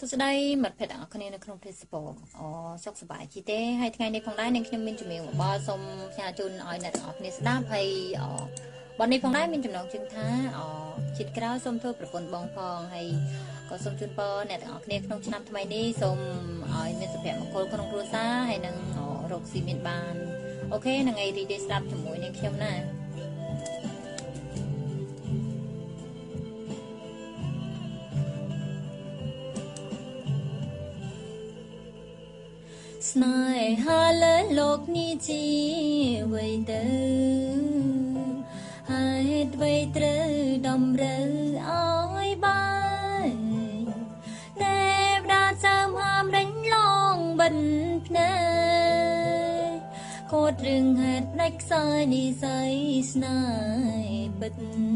សួស្តីមិត្តភ័ក្តិទាំងអស់គ្នានៅក្នុង Facebook សុខសប្បាយជីទេហើយថ្ងៃនេះផងដែរនាងខ្ញុំមានជំរាបបបសូមផ្សាយជូនឲ្យអ្នកទាំងអស់គ្នាស្ដាប់ហើយបទនេះផងដែរមានចំណងជើងថាជាតិក្រោយសូមធ្វើប្រពន្ធបងផងហើយក៏សូមជូនពរអ្នកទាំងអស់គ្នាក្នុងឆ្នាំថ្មីនេះសូមឲ្យមានសុភមង្គលក្នុងគ្រួសារហើយនឹងរកស៊ីមានបានអូខេនឹងថ្ងៃរីករាយស្ដាប់ជាមួយនាងខ្ញុំណាស្នេហាលើលោកនេះជីវ័យទៅហើយអ្វីត្រូវតម្រូវឲ្យបានតែផ្ដាសើមហាមរិញឡងបិនភ្នែកកូតរឿងហេតុផ្ដាច់ខ្សែនិស័យស្នេហ៍ពិត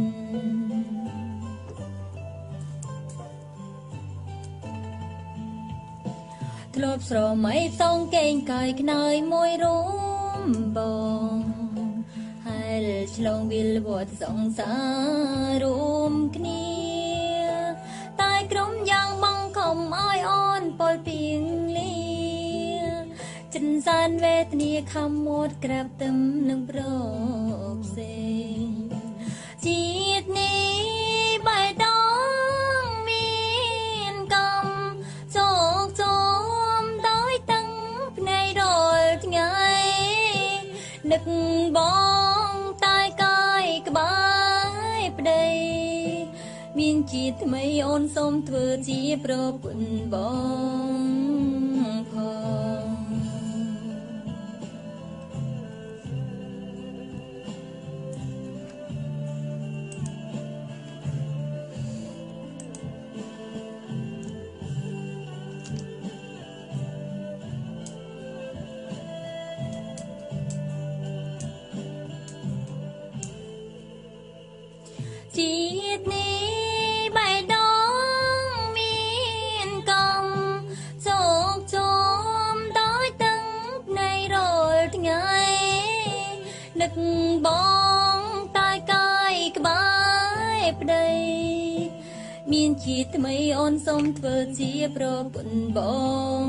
ធ្លាប់ស្រមៃផ្សងកេងកាយខ្នើយមួយរួមបងហើយឆ្លងវិលវត្តសង្សាររួមគ្នាតែក្រុមយ៉ាងបង្ខំឲ្យអូនពលពីងលាចិនសានវេទនាខំមួតក្រាបទឹមនឹងប្រផ្សេងជាតិនេះបៃតងមានកំជោគជនឹកបងតែកាយក្បាយប្តីមានជាតិថ្មីអូនសូមធ្វើជាប្រពន្ធបងផងជាតិនេះបៃតងមានកំជោគជុំដោយទឹកនៃរាល់ថ្ងៃនឹកបងតែកាយក្បាយប្តីមានជាតិថ្មីអូនសូមធ្វើជាប្រពន្ធបង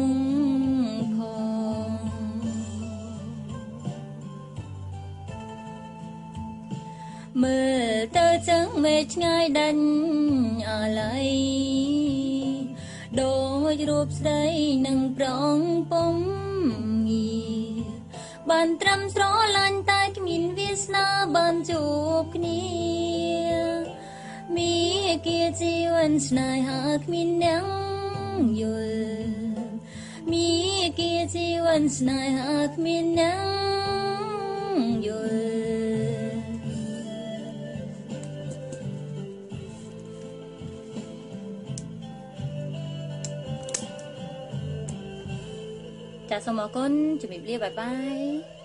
មើលទៅចឹងមេឆ្ងាយដាច់អាឡ័យដូចរូបស្រីនឹងប្រងពុំងាបានត្រឹមស្រឡាញ់តែគ្មានវាសនាបានជួបគ្នាមីគាជីវិនស្នេហាគ្មានអ្នកយល់មីគាជីវិនស្នេហាគ្មានអ្នកយល់ចាសសូមអរគុណជំរាបលាបាយបាយ